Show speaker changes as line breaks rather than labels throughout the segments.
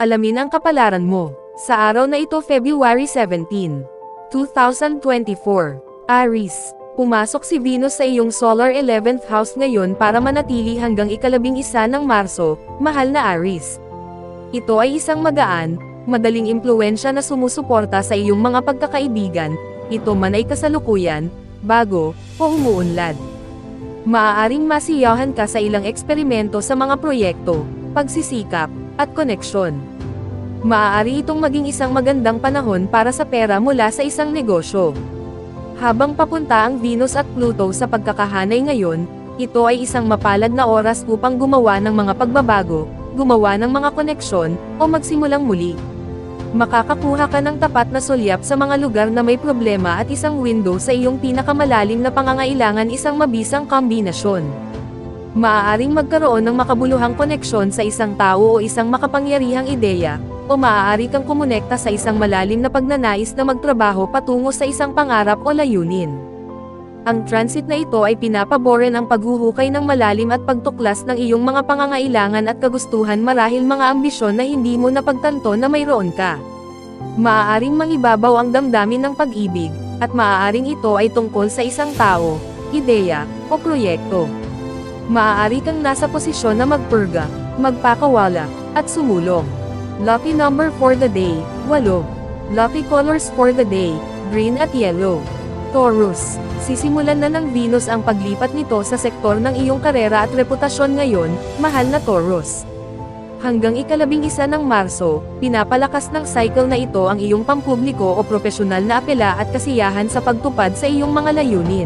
Alamin ang kapalaran mo. Sa araw na ito February 17, 2024. Aries. Pumasok si Venus sa iyong solar 11th house ngayon para manatili hanggang ika-11 ng Marso, mahal na Aries. Ito ay isang magaan, madaling impluwensya na sumusuporta sa iyong mga pagkakaibigan, ito man ay kasalukuyan, bago, o umuunlad. Maaaring masiyahan ka sa ilang eksperimento sa mga proyekto, pagsisikap, at koneksyon. Maaari itong maging isang magandang panahon para sa pera mula sa isang negosyo. Habang papunta ang Venus at Pluto sa pagkakahanay ngayon, ito ay isang mapalad na oras upang gumawa ng mga pagbabago, gumawa ng mga koneksyon, o magsimulang muli. Makakakuha ka ng tapat na sulyap sa mga lugar na may problema at isang window sa iyong pinakamalalim na pangangailangan, isang mabisang kombinasyon. Maaaring magkaroon ng makabuluhang koneksyon sa isang tao o isang makapangyarihang ideya, o maaari kang kumonekta sa isang malalim na pagnanais na magtrabaho patungo sa isang pangarap o layunin. Ang transit na ito ay pinapaboren ang paghuhukay ng malalim at pagtuklas ng iyong mga pangangailangan at kagustuhan, marahil mga ambisyon na hindi mo napagtanto na mayroon ka. Maaaring mangibabaw ang damdamin ng pag-ibig, at maaaring ito ay tungkol sa isang tao, ideya, o proyekto. Maaari kang nasa posisyon na magpurga, magpakawala, at sumulong. Lucky number for the day, 8. Lucky colors for the day, green at yellow. Taurus. Sisimulan na ng Venus ang paglipat nito sa sektor ng iyong karera at reputasyon ngayon, mahal na Taurus. Hanggang ika-11 ng Marso, pinapalakas ng cycle na ito ang iyong pampubliko o propesyonal na apela at kasiyahan sa pagtupad sa iyong mga layunin.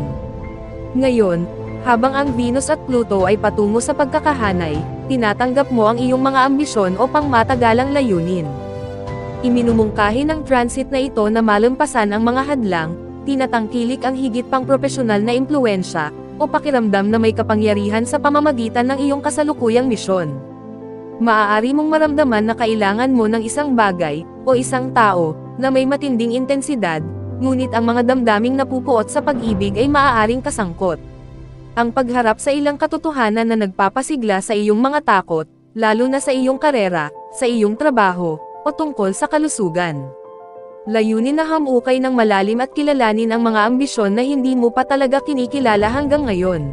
Ngayon, habang ang Venus at Pluto ay patungo sa pagkakahanay, tinatanggap mo ang iyong mga ambisyon o pangmatagalang layunin. Iminumungkahi ng transit na ito na malampasan ang mga hadlang, tinatangkilik ang higit pang propesyonal na impluwensya, o pakiramdam na may kapangyarihan sa pamamagitan ng iyong kasalukuyang misyon. Maaari mong maramdaman na kailangan mo ng isang bagay, o isang tao, na may matinding intensidad, ngunit ang mga damdaming napupuot sa pag-ibig ay maaaring kasangkot. Ang pagharap sa ilang katotohanan na nagpapasigla sa iyong mga takot, lalo na sa iyong karera, sa iyong trabaho, o tungkol sa kalusugan. Layunin na hamukay ng malalim at kilalanin ang mga ambisyon na hindi mo pa talaga kinikilala hanggang ngayon.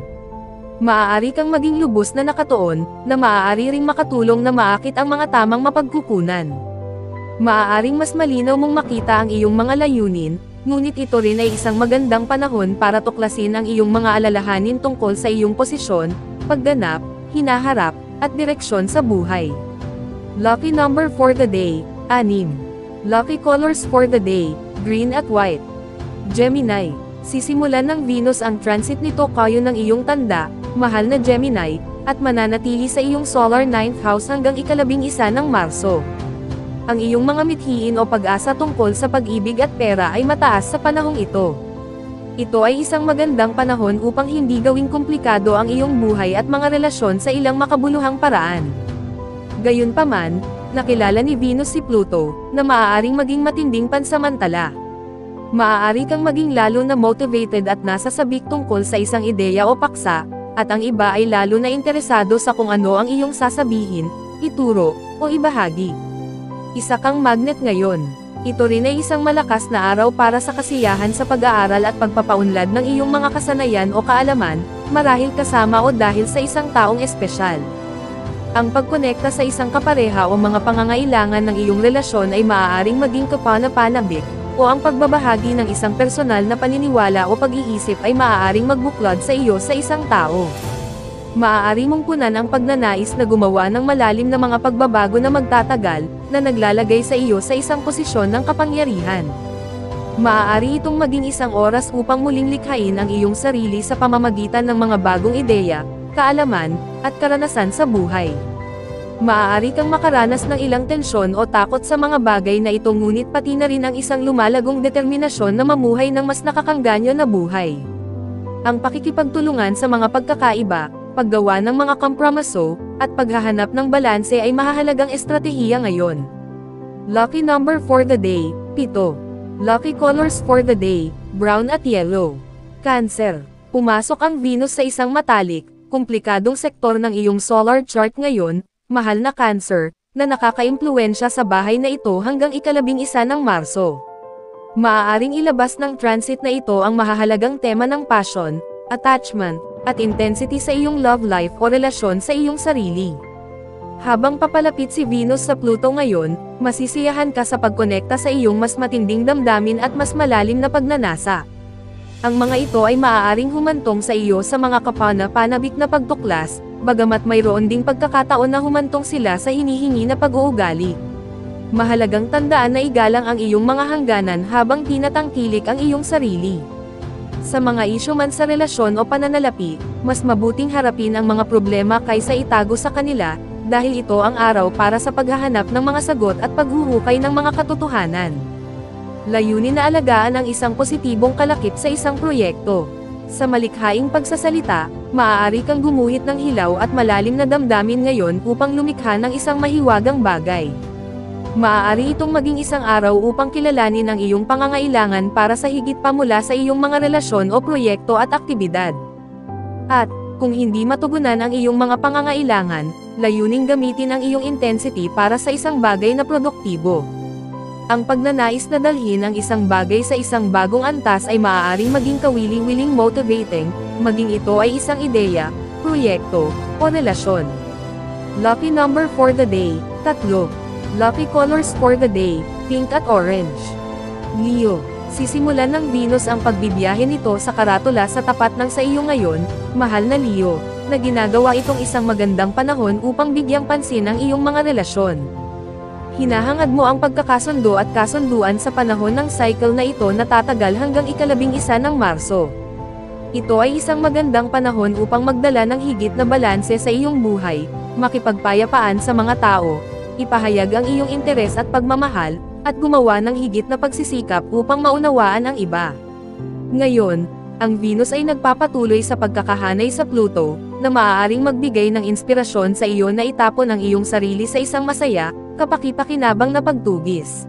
Maaari kang maging lubos na nakatuon, na maaari ring makatulong na maakit ang mga tamang mapagkukunan. Maaaring mas malinaw mong makita ang iyong mga layunin, ngunit ito rin ay isang magandang panahon para tuklasin ang iyong mga alalahanin tungkol sa iyong posisyon, pagganap, hinaharap, at direksyon sa buhay. Lucky number for the day, 6. Lucky colors for the day, green at white. Gemini. Sisimulan ng Venus ang transit nito kayo ng iyong tanda, mahal na Gemini, at mananatili sa iyong solar 9th house hanggang ika-11 ng Marso. Ang iyong mga mithiin o pag-asa tungkol sa pag-ibig at pera ay mataas sa panahong ito. Ito ay isang magandang panahon upang hindi gawing komplikado ang iyong buhay at mga relasyon sa ilang makabuluhang paraan. Gayunpaman, nakilala ni Venus si Pluto, na maaaring maging matinding pansamantala. Maaari kang maging lalo na motivated at nasa sabik tungkol sa isang ideya o paksa, at ang iba ay lalo na interesado sa kung ano ang iyong sasabihin, ituro, o ibahagi. Isa kang magnet ngayon. Ito rin ay isang malakas na araw para sa kasiyahan sa pag-aaral at pagpapaunlad ng iyong mga kasanayan o kaalaman, marahil kasama o dahil sa isang taong espesyal. Ang pagkonekta sa isang kapareha o mga pangangailangan ng iyong relasyon ay maaaring maging kapanapanabik, o ang pagbabahagi ng isang personal na paniniwala o pag-iisip ay maaaring magbuklod sa iyo sa isang tao. Maaari mong punan ang pagnanais na gumawa ng malalim na mga pagbabago na magtatagal, na naglalagay sa iyo sa isang posisyon ng kapangyarihan. Maaari itong maging isang oras upang muling likhain ang iyong sarili sa pamamagitan ng mga bagong ideya, kaalaman, at karanasan sa buhay. Maaari kang makaranas ng ilang tensyon o takot sa mga bagay na ito, ngunit pati na rin ang isang lumalagong determinasyon na mamuhay ng mas nakakangganyo na buhay. Ang pakikipagtulungan sa mga pagkakaiba, paggawa ng mga kompromiso, at paghahanap ng balanse ay mahahalagang estratehiya ngayon. Lucky number for the day, 7. Lucky colors for the day, brown at yellow. Cancer. Pumasok ang Venus sa isang matalik, komplikadong sektor ng iyong solar chart ngayon, mahal na Cancer, na nakakaimpluwensya sa bahay na ito hanggang ika-11 ng Marso. Maaaring ilabas ng transit na ito ang mahahalagang tema ng passion, attachment, at intensity sa iyong love life o relasyon sa iyong sarili. Habang papalapit si Venus sa Pluto ngayon, masisiyahan ka sa pagkonekta sa iyong mas matinding damdamin at mas malalim na pagnanasa. Ang mga ito ay maaaring humantong sa iyo sa mga kapana-panabik na pagtuklas, bagamat mayroon ding pagkakataon na humantong sila sa hinihingi na pag-uugali. Mahalagang tandaan na igalang ang iyong mga hangganan habang tinatangkilik ang iyong sarili. Sa mga isyu man sa relasyon o pananalapi, mas mabuting harapin ang mga problema kaysa itago sa kanila, dahil ito ang araw para sa paghahanap ng mga sagot at paghuhukay ng mga katotohanan. Layunin na alagaan ang isang positibong kalakip sa isang proyekto. Sa malikhaing pagsasalita, maaari kang gumuhit ng hilaw at malalim na damdamin ngayon upang lumikha ng isang mahiwagang bagay. Maaari itong maging isang araw upang kilalanin ang iyong pangangailangan para sa higit pa mula sa iyong mga relasyon o proyekto at aktibidad. At, kung hindi matugunan ang iyong mga pangangailangan, layuning gamitin ang iyong intensity para sa isang bagay na produktibo. Ang pagnanais na dalhin ang isang bagay sa isang bagong antas ay maaaring maging kawiling-wiling motivating, maging ito ay isang ideya, proyekto, o relasyon. Lucky number for the day, 3. Lucky colors for the day, pink at orange. Leo, sisimulan ng Venus ang pagbibiyahe nito sa karatula sa tapat ng sa iyo ngayon, mahal na Leo, na ginagawa itong isang magandang panahon upang bigyang pansin ang iyong mga relasyon. Hinahangad mo ang pagkakasundo at kasunduan sa panahon ng cycle na ito na tatagal hanggang ika-11 ng Marso. Ito ay isang magandang panahon upang magdala ng higit na balanse sa iyong buhay, makipagpayapaan sa mga tao, ipahayag ang iyong interes at pagmamahal, at gumawa ng higit na pagsisikap upang maunawaan ang iba. Ngayon, ang Venus ay nagpapatuloy sa pagkakahanay sa Pluto, na maaaring magbigay ng inspirasyon sa iyo na itapon ang iyong sarili sa isang masaya, kapaki-pakinabang na pagtugis.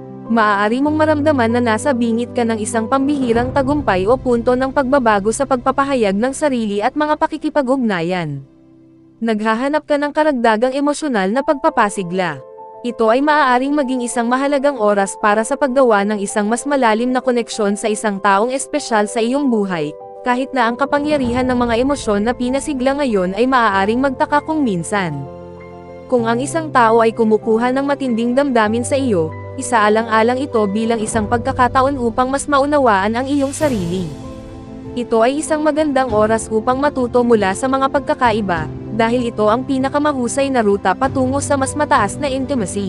Maaari mong maramdaman na nasa bingit ka ng isang pambihirang tagumpay o punto ng pagbabago sa pagpapahayag ng sarili at mga pakikipag-ugnayan. Naghahanap ka ng karagdagang emosyonal na pagpapasigla. Ito ay maaaring maging isang mahalagang oras para sa paggawa ng isang mas malalim na koneksyon sa isang taong espesyal sa iyong buhay, kahit na ang kapangyarihan ng mga emosyon na pinasigla ngayon ay maaaring magtaka kung minsan. Kung ang isang tao ay kumukuha ng matinding damdamin sa iyo, isaalang-alang ito bilang isang pagkakataon upang mas maunawaan ang iyong sarili. Ito ay isang magandang oras upang matuto mula sa mga pagkakaiba, dahil ito ang pinakamahusay na ruta patungo sa mas mataas na intimacy.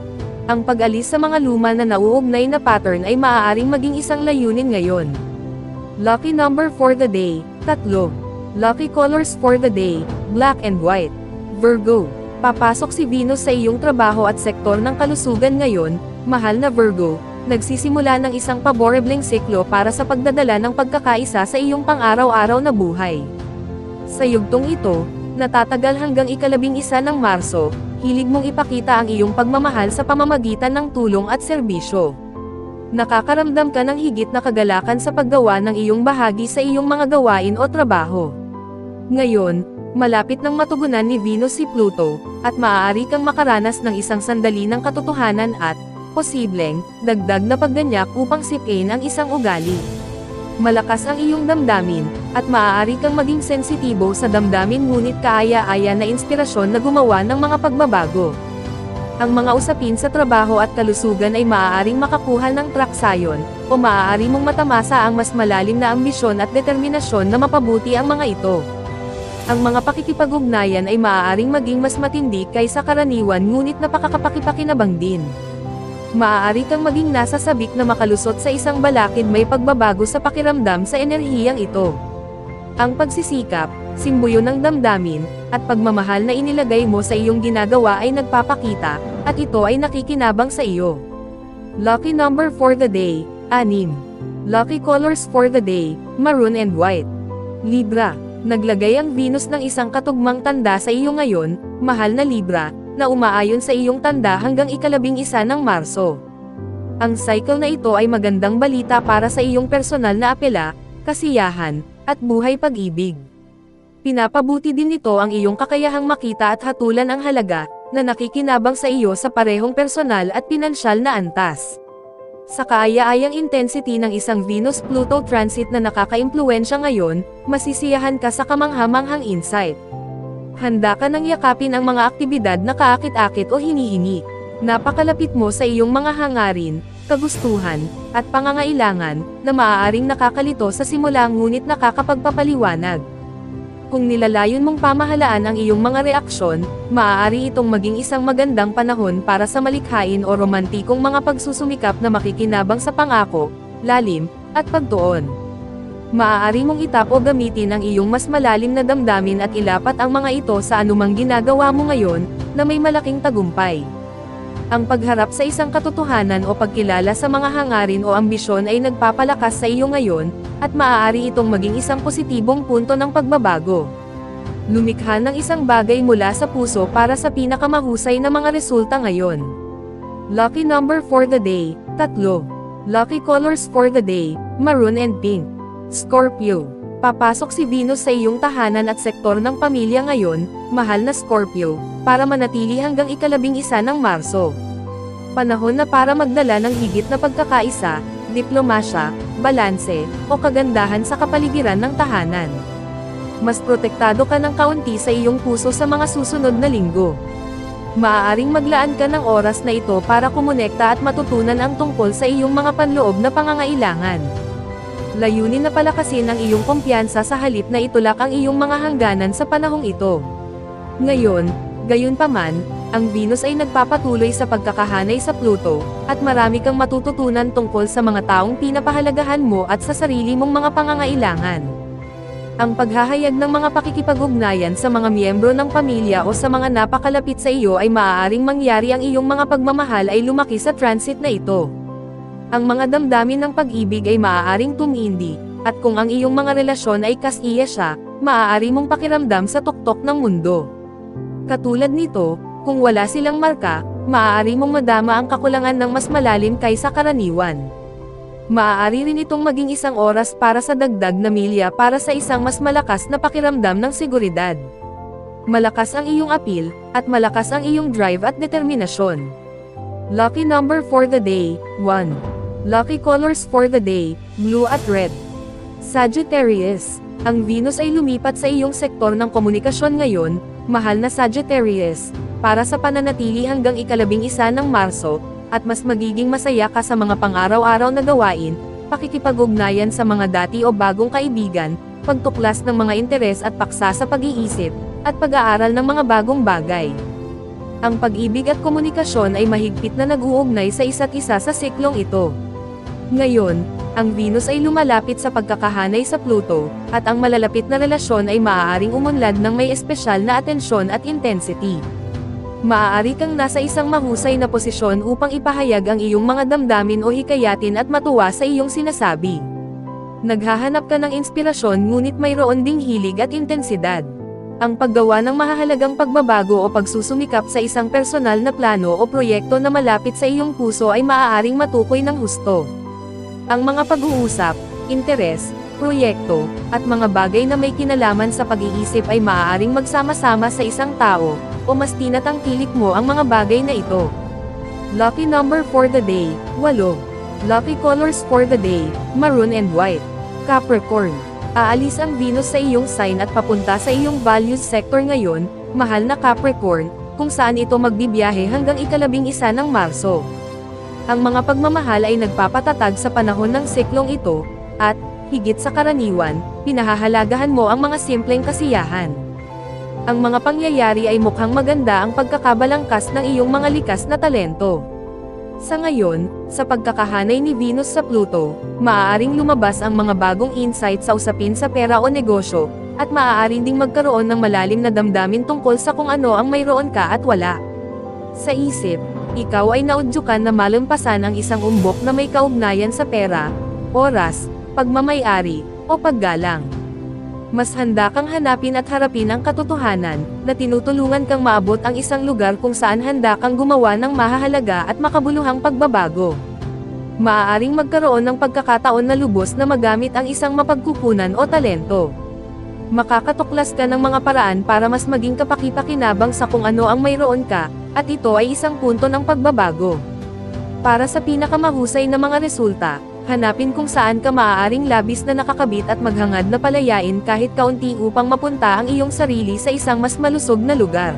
Ang pag-alis sa mga luma na nauugnay na pattern ay maaaring maging isang layunin ngayon. Lucky number for the day, 3. Lucky colors for the day, black and white. Virgo, papasok si Venus sa iyong trabaho at sektor ng kalusugan ngayon, mahal na Virgo, nagsisimula ng isang paborebleng siklo para sa pagdadala ng pagkakaisa sa iyong pang-araw-araw na buhay. Sa yugtong ito, natatagal hanggang ika-11 ng Marso, hilig mong ipakita ang iyong pagmamahal sa pamamagitan ng tulong at serbisyo. Nakakaramdam ka ng higit na kagalakan sa paggawa ng iyong bahagi sa iyong mga gawain o trabaho. Ngayon, malapit nang matugunan ni Venus si Pluto, at maaari kang makaranas ng isang sandali ng katotohanan at, posibleng, dagdag na pagganyak upang sipain ang isang ugali. Malakas ang iyong damdamin, at maaari kang maging sensitibo sa damdamin ngunit kaaya-aya na inspirasyon na gumawa ng mga pagbabago. Ang mga usapin sa trabaho at kalusugan ay maaaring makakuha ng traksayon, o maaari mong matamasa ang mas malalim na ambisyon at determinasyon na mapabuti ang mga ito. Ang mga pakikipag-ugnayan ay maaaring maging mas matindi kaysa karaniwan ngunit napakakapakipakinabang din. Maaari kang maging nasa sabik na makalusot sa isang balakid may pagbabago sa pakiramdam sa enerhiyang ito. Ang pagsisikap, simboyo ng damdamin, at pagmamahal na inilagay mo sa iyong ginagawa ay nagpapakita, at ito ay nakikinabang sa iyo. Lucky number for the day, 6. Lucky colors for the day, maroon and white. Libra, naglagay ang Venus ng isang katugmang tanda sa iyo ngayon, mahal na Libra, na umaayon sa iyong tanda hanggang ika-11 ng Marso. Ang cycle na ito ay magandang balita para sa iyong personal na apela, kasiyahan, at buhay pag-ibig. Pinapabuti din nito ang iyong kakayahang makita at hatulan ang halaga, na nakikinabang sa iyo sa parehong personal at pinansyal na antas. Sa kaaya-ayang intensity ng isang Venus-Pluto transit na nakaka-impluwensya ngayon, masisiyahan ka sa kamangha-manghang insight. Handa ka nang yakapin ang mga aktibidad na kaakit-akit o hinihingi. Napakalapit mo sa iyong mga hangarin, kagustuhan, at pangangailangan, na maaaring nakakalito sa simula ngunit nakakapagpapaliwanag. Kung nilalayon mong pamahalaan ang iyong mga reaksyon, maaari itong maging isang magandang panahon para sa malikhain o romantikong mga pagsusumikap na makikinabang sa pangako, lalim, at pagtuon. Maaari mong itap o gamitin ang iyong mas malalim na damdamin at ilapat ang mga ito sa anumang ginagawa mo ngayon, na may malaking tagumpay. Ang pagharap sa isang katotohanan o pagkilala sa mga hangarin o ambisyon ay nagpapalakas sa iyo ngayon, at maaari itong maging isang positibong punto ng pagbabago. Lumikha ng isang bagay mula sa puso para sa pinakamahusay na mga resulta ngayon. Lucky number for the day, 3. Lucky colors for the day, maroon and pink. Scorpio. Papasok si Venus sa iyong tahanan at sektor ng pamilya ngayon, mahal na Scorpio, para manatili hanggang ika-11 ng Marso. Panahon na para magdala ng higit na pagkakaisa, diplomasya, balanse, o kagandahan sa kapaligiran ng tahanan. Mas protektado ka ng kaunti sa iyong puso sa mga susunod na linggo. Maaaring maglaan ka ng oras na ito para kumonekta at matutunan ang tungkol sa iyong mga panloob na pangangailangan. Layunin na palakasin ang iyong kumpiyansa sa halip na itulak ang iyong mga hangganan sa panahong ito. Ngayon, gayunpaman, ang Venus ay nagpapatuloy sa pagkakahanay sa Pluto, at marami kang matututunan tungkol sa mga taong pinapahalagahan mo at sa sarili mong mga pangangailangan. Ang paghahayag ng mga pakikipag-ugnayan sa mga miyembro ng pamilya o sa mga napakalapit sa iyo ay maaaring mangyari ang iyong mga pagmamahal ay lumaki sa transit na ito. Ang mga damdamin ng pag-ibig ay maaaring tumindi, at kung ang iyong mga relasyon ay kasiya siya, maaari mong pakiramdam sa tuktok ng mundo. Katulad nito, kung wala silang marka, maaari mong madama ang kakulangan ng mas malalim kaysa karaniwan. Maaari rin itong maging isang oras para sa dagdag na milya para sa isang mas malakas na pakiramdam ng seguridad. Malakas ang iyong appeal, at malakas ang iyong drive at determinasyon. Lucky number for the day, 1. Lucky colors for the day, blue at red. Sagittarius. Ang Venus ay lumipat sa iyong sektor ng komunikasyon ngayon, mahal na Sagittarius, para sa pananatili hanggang ika-11 ng Marso, at mas magiging masaya ka sa mga pang-araw-araw na gawain, pakikipag-ugnayan sa mga dati o bagong kaibigan, pagtuklas ng mga interes at paksa sa pag-iisip, at pag-aaral ng mga bagong bagay. Ang pag-ibig at komunikasyon ay mahigpit na nag-uugnay sa isa't isa sa siklong ito. Ngayon, ang Venus ay lumalapit sa pagkakahanay sa Pluto, at ang malalapit na relasyon ay maaaring umunlad ng may espesyal na atensyon at intensity. Maaari kang nasa isang mahusay na posisyon upang ipahayag ang iyong mga damdamin o hikayatin at matuwa sa iyong sinasabi. Naghahanap ka ng inspirasyon ngunit mayroon ding hilig at intensidad. Ang paggawa ng mahahalagang pagbabago o pagsusumikap sa isang personal na plano o proyekto na malapit sa iyong puso ay maaaring matukoy ng husto. Ang mga pag-uusap, interes, proyekto, at mga bagay na may kinalaman sa pag-iisip ay maaaring magsama-sama sa isang tao, o mas tinatangkilik mo ang mga bagay na ito. Lucky number for the day, 8. Lucky colors for the day, maroon and white. Capricorn. Aalis ang Venus sa iyong sign at papunta sa iyong values sector ngayon, mahal na Capricorn, kung saan ito magbibiyahe hanggang ika-11 ng Marso. Ang mga pagmamahal ay nagpapatatag sa panahon ng siklong ito, at, higit sa karaniwan, pinahahalagahan mo ang mga simpleng kasiyahan. Ang mga pangyayari ay mukhang maganda ang pagkakabalangkas ng iyong mga likas na talento. Sa ngayon, sa pagkakahanay ni Venus sa Pluto, maaaring lumabas ang mga bagong insight sa usapin sa pera o negosyo, at maaaring ding magkaroon ng malalim na damdamin tungkol sa kung ano ang mayroon ka at wala. Sa isip, ikaw ay naudyukan na malampasan ang isang umbok na may kaugnayan sa pera, oras, pagmamay-ari, o paggalang. Mas handa kang hanapin at harapin ang katotohanan, na tinutulungan kang maabot ang isang lugar kung saan handa kang gumawa ng mahahalaga at makabuluhang pagbabago. Maaaring magkaroon ng pagkakataon na lubos na magamit ang isang mapagkukunan o talento. Makakatuklas ka ng mga paraan para mas maging kapaki-pakinabang sa kung ano ang mayroon ka, At ito ay isang punto ng pagbabago. Para sa pinakamahusay na mga resulta, hanapin kung saan ka maaaring labis na nakakabit at maghangad na palayain kahit kaunti upang mapunta ang iyong sarili sa isang mas malusog na lugar.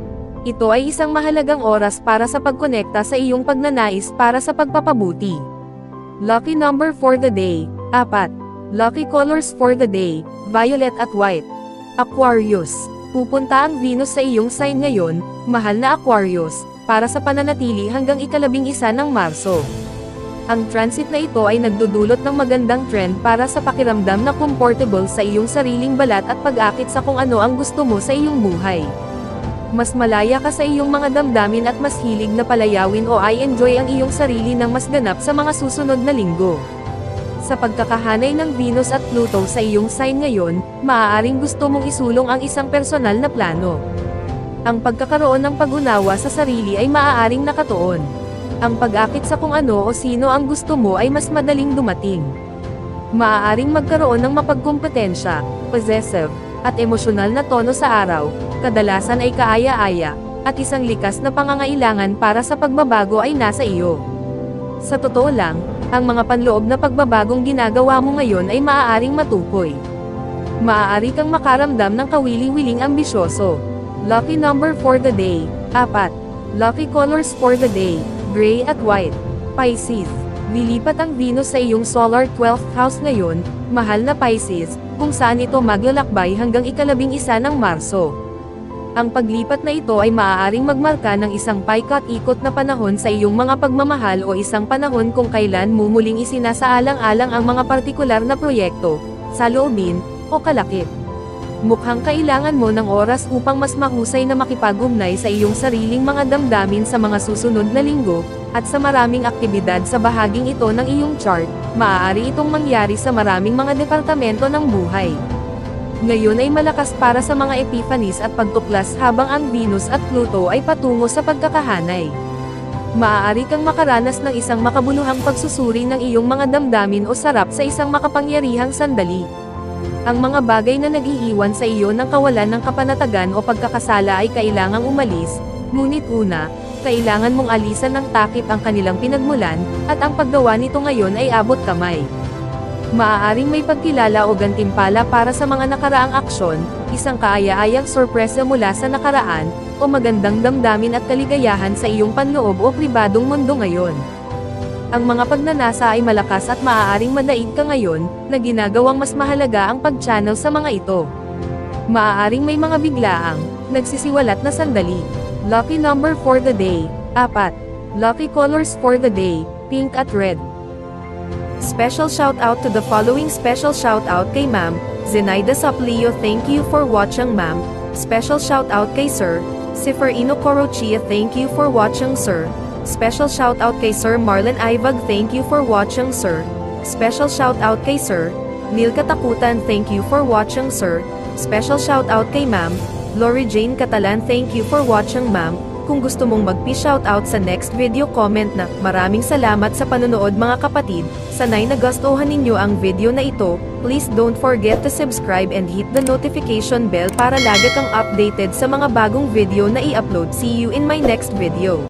Ito ay isang mahalagang oras para sa pagkonekta sa iyong pagnanais para sa pagpapabuti. Lucky number for the day, 4. Lucky colors for the day, violet at white. Aquarius. Pupunta ang Venus sa iyong sign ngayon, mahal na Aquarius, para sa pananatili hanggang ika-11 ng Marso. Ang transit na ito ay nagdudulot ng magandang trend para sa pakiramdam na comfortable sa iyong sariling balat at pag-akit sa kung ano ang gusto mo sa iyong buhay. Mas malaya ka sa iyong mga damdamin at mas hilig na palayawin o i-enjoy ang iyong sarili ng mas ganap sa mga susunod na linggo. Sa pagkakahanay ng Venus at Pluto sa iyong sign ngayon, maaaring gusto mong isulong ang isang personal na plano. Ang pagkakaroon ng pag-unawa sa sarili ay maaaring nakatuon. Ang pag-akit sa kung ano o sino ang gusto mo ay mas madaling dumating. Maaaring magkaroon ng mapagkumpetensya, possessive, at emosyonal na tono sa araw, kadalasan ay kaaya-aya, at isang likas na pangangailangan para sa pagbabago ay nasa iyo. Sa totoo lang, ang mga panloob na pagbabagong ginagawa mo ngayon ay maaaring matukoy. Maaari kang makaramdam ng kawili-wiling ambisyoso. Lucky number for the day, 4. Lucky colors for the day, gray at white. Pisces. Lilipat ang Venus sa iyong solar 12th house ngayon, mahal na Pisces, kung saan ito maglalakbay hanggang ika-11 ng Marso. Ang paglipat na ito ay maaaring magmarka ng isang paikot-ikot na panahon sa iyong mga pagmamahal o isang panahon kung kailan mo muling isinasaalang-alang ang mga partikular na proyekto, saloobin, o kalakip. Mukhang kailangan mo ng oras upang mas mahusay na makipag-ugnay sa iyong sariling mga damdamin sa mga susunod na linggo, at sa maraming aktibidad sa bahaging ito ng iyong chart, maaari itong mangyari sa maraming mga departamento ng buhay. Ngayon ay malakas para sa mga epiphanies at pagtuklas habang ang Venus at Pluto ay patungo sa pagkakahanay. Maaari kang makaranas ng isang makabuluhang pagsusuri ng iyong mga damdamin o sarap sa isang makapangyarihang sandali. Ang mga bagay na nag-iiwan sa iyo ng kawalan ng kapanatagan o pagkakasala ay kailangang umalis, ngunit una, kailangan mong alisan ng takip ang kanilang pinagmulan, at ang paggawa nito ngayon ay abot kamay. Maaaring may pagkilala o gantimpala para sa mga nakaraang aksyon, isang kaaya-ayang sorpresa mula sa nakaraan, o magandang damdamin at kaligayahan sa iyong panloob o pribadong mundo ngayon. Ang mga pagnanasa ay malakas at maaaring madaig ka ngayon, na ginagawang mas mahalaga ang pag-channel sa mga ito. Maaaring may mga biglaang, nagsisiwalat na sandali. Lucky number for the day, 4. Lucky colors for the day, pink at red. Special shout out to the following. Special shout out kay Ma'am Zenaida Saplio, thank you for watching Ma'am. Special shout out kay Sir Seferino Corochia, thank you for watching Sir. Special shout out kay Sir Marlon Ivag, thank you for watching Sir. Special shout out kay Sir Neil Katakutan, thank you for watching Sir. Special shout out kay Ma'am Lori Jane Catalan, thank you for watching Ma'am. Kung gusto mong magpi-shoutout sa next video, comment na, "Maraming salamat sa panonood mga kapatid, sanay nagustuhan ninyo ang video na ito, please don't forget to subscribe and hit the notification bell para lagi kang updated sa mga bagong video na i-upload. See you in my next video."